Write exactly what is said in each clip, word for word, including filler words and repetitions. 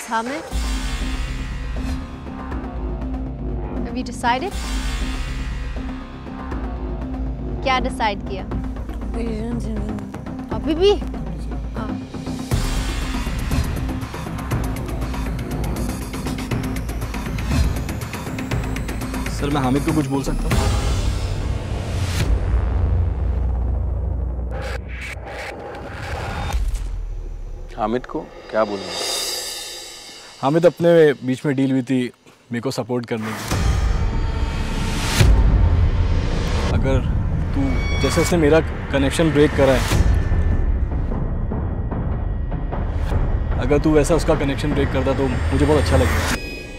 Hamid? Have you decided? क्या decide किया? अभी भी? हाँ। सर मैं हामिद को कुछ बोल सकता हूँ? हामिद को क्या बोलना? हामिद अपने बीच में डील हुई थी मेरे को सपोर्ट करने की। अगर तू जैसे उसने मेरा कनेक्शन ब्रेक करा है, अगर तू वैसा उसका कनेक्शन ब्रेक करता तो मुझे बहुत अच्छा लगेगा।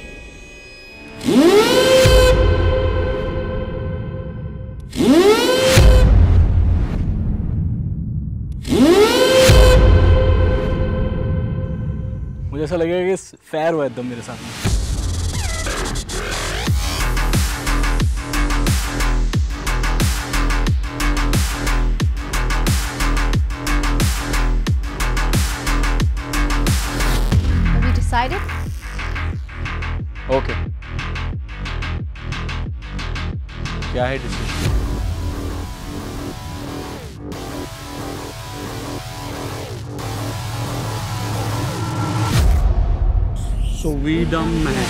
मुझे ऐसा लगेगा कि फेयर हुआ एकदम मेरे साथ में। Have you decided? ओके, क्या है decision? So we dumb man.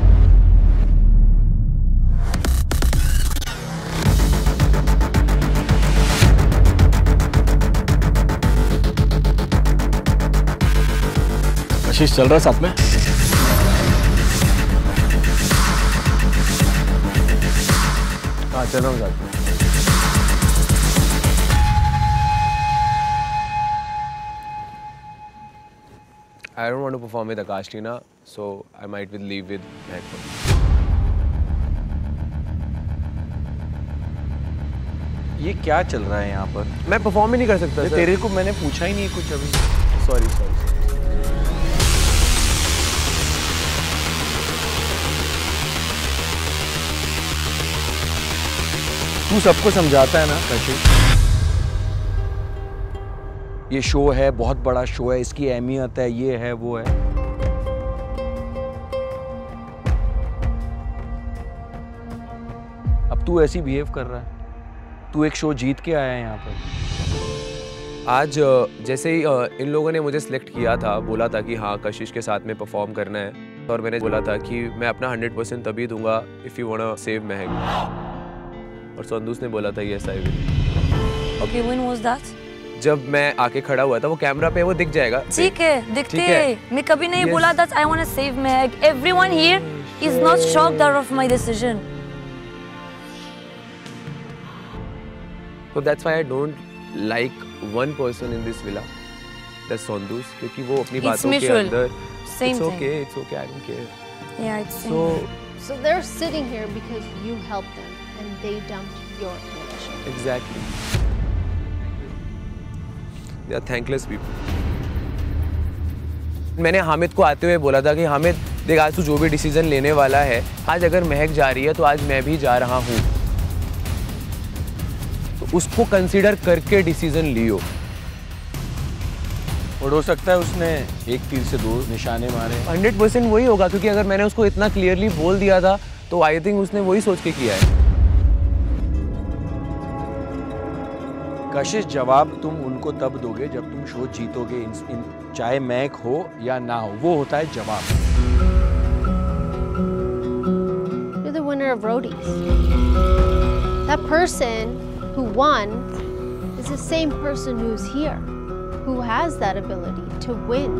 Ashish चल रहा है साथ में? हाँ चल रहा हूँ साथ में। I don't want to perform with Akash Tina, so I might will leave with Mehak. ये क्या चल रहा है यहाँ पर? मैं परफॉर्म ही नहीं कर सकता सर। तेरे को मैंने पूछा ही नहीं कुछ अभी। Sorry sorry. तू सबको समझाता है ना कशिश? ये शो है, बहुत बड़ा शो है, इसकी अहमियत है, ये है वो है। अब तू ऐसी बिहेव कर रहा है। तू एक शो जीत के आया है यहाँ पर। आज जैसे ही इन लोगों ने मुझे सिलेक्ट किया था, बोला था कि हाँ कशिश के साथ में परफॉर्म करना है, और मैंने बोला था कि मैं अपना हंड्रेड परसेंट तभी दूंगा if you want to save Mehak. और संदूस ने बोला था yes I will. Okay, when was that? जब मैं आके खड़ा हुआ था, वो कैमरा पे वो दिख जाएगा। ठीक है, दिखते है। मैं कभी नहीं yes. बोला that I want to save Mehak. Everyone here is not shocked out of my decision. So that's why I don't like one person in this villa. That's Sondus, क्योंकि वो अपनी बातों के अंदर Same it's thing. okay, it's okay, I don't care. Yeah, it's So So they're sitting here because you helped them and they dumped your connection. exactly. They are thankless people. मैंने हामिद को आते हुए बोला था कि हामिद देख, आज तू जो भी डिसीजन लेने वाला है, आज अगर महक जा रही है तो आज मैं भी जा रहा हूँ, तो उसको कंसीडर करके डिसीजन लियो। और हो सकता है उसने एक तीर से दो निशाने मारे। हंड्रेड परसेंट वही होगा, क्योंकि अगर मैंने उसको इतना क्लियरली बोल दिया था तो आई थिंक उसने वही सोच के किया है। कशिश, जवाब तुम उनको तब दोगे जब तुम शो जीतोगे, इन, इन, चाहे महक हो या ना हो, वो होता है जवाब। You're the winner of Roadies. That person who won is the same person who's here, who has that ability to win.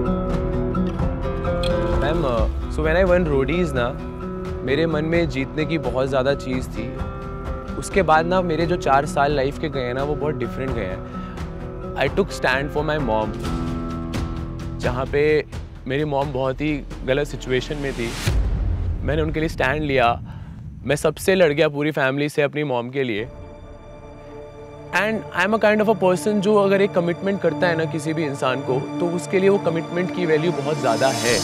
Ma'am, so when I won Roadies ना, मेरे मन में जीतने की बहुत ज़्यादा चीज़ थी। उसके बाद ना मेरे जो चार साल लाइफ के गए हैं ना, वो बहुत डिफरेंट गए हैं। I took stand for my mom, जहाँ पे मेरी मॉम बहुत ही गलत सिचुएशन में थी, मैंने उनके लिए स्टैंड लिया। मैं सबसे लड़ गया पूरी फैमिली से अपनी मॉम के लिए। And I am a kind of a person जो अगर एक कमिटमेंट करता है ना किसी भी इंसान को, तो उसके लिए वो कमिटमेंट की वैल्यू बहुत ज़्यादा है।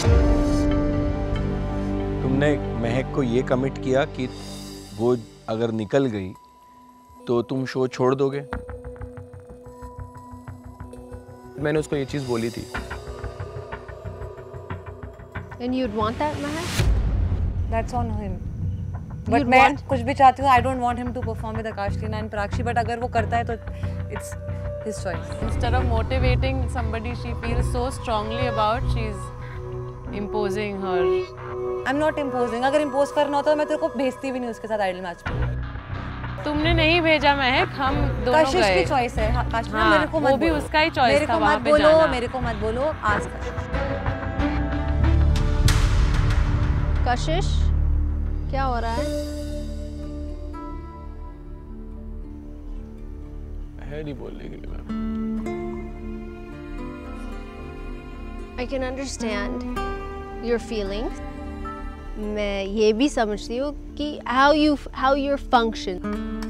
तुमने महक को ये कमिट किया कि वो अगर निकल गई तो तुम शो छोड़ दोगे? मैंने उसको ये चीज़ बोली थी। And you'd want that, Mahak? That's on him. But You'd मैं want- कुछ भी चाहती हूँ, I don't want him to perform with Akash Khanna and Prakshi, but अगर वो करता है तो it's his choice. Instead of motivating somebody she feels so strongly about, she's imposing her. I'm not imposing. अगर impose करना होता तो मैं तेरे को भेजती भी नहीं उसके साथ idol match में. तुमने नहीं भेजा महक, हम दोनों कशिश गए। की choice है. हाँ, काश हाँ, मेरे को मत वो भी बोलो. उसका ही choice मेरे था को वहाँ मत पे बोलो, जाना। मेरे को मत बोलो. आज कर. कशिश, क्या हो रहा है? है नहीं बोलने के लिए ma'am. I can understand your feelings. मैं ये भी समझती हूँ कि how you how your function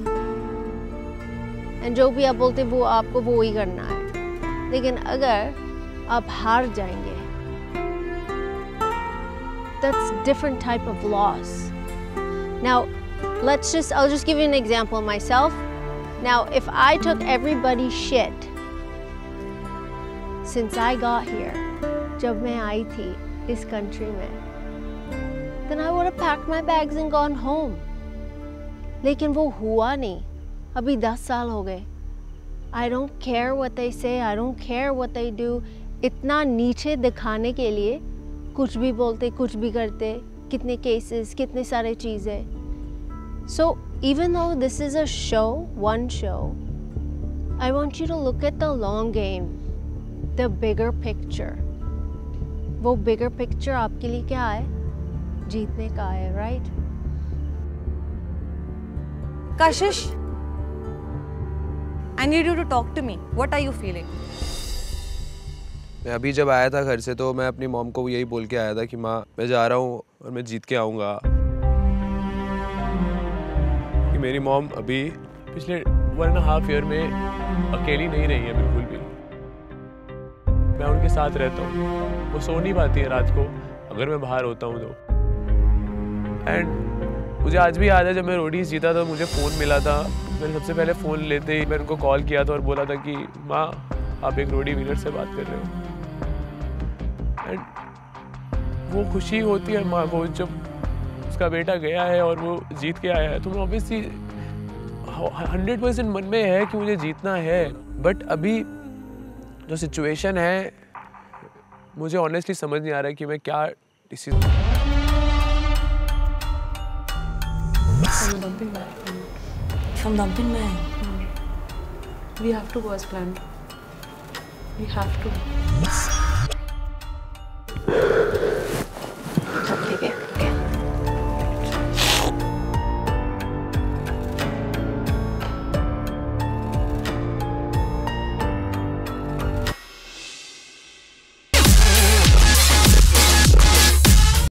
and जो भी आप बोलते हैं वो आपको वो ही करना है। लेकिन अगर आप हार जाएंगे, that's different type of loss. Now, let's just I'll just give you an example myself. Now, if I took everybody's shit since I got here, जब मैं आई थी इस country में, then I would have packed my bags and gone home. लेकिन वो हुआ नहीं. अभी दस साल हो गए. I don't care what they say. I don't care what they do. इतना नीचे दिखाने के लिए कुछ भी बोलते, कुछ भी करते, कितने cases, कितने सारे चीज़ें. So even though this is a show, one show, I want you to look at the long game, the bigger picture. वो bigger picture आपके लिए क्या है? जीतने का है, right? Kashish, I need you to talk to me. What are you feeling? मैं अभी जब आया था घर से तो मैं अपनी मॉम को यही बोल के आया था कि माँ मैं जा रहा हूँ और मैं जीत के आऊँगा। कि मेरी मॉम अभी पिछले वन एंड हाफ ईयर में अकेली नहीं रही है बिल्कुल भी। मैं उनके साथ रहता हूँ, वो सो नहीं पाती है रात को अगर मैं बाहर होता हूँ तो। एंड मुझे आज भी याद है जब मैं रोडीज जीता था मुझे फ़ोन मिला था। मैंने सबसे पहले फ़ोन लेते ही मैं उनको कॉल किया था और बोला था कि माँ आप एक रोडी विनर से बात कर रहे हो। एंड वो खुशी होती है माँ को जब उसका बेटा गया है और वो जीत के आया है, तो मैं ऑब्वियसली हंड्रेड परसेंट मन में है कि मुझे जीतना है। बट अभी जो सिचुएशन है मुझे ऑनेस्टली समझ नहीं आ रहा है कि मैं क्या decision. From dumping man. From dumping man. We have to go as planned. We have to.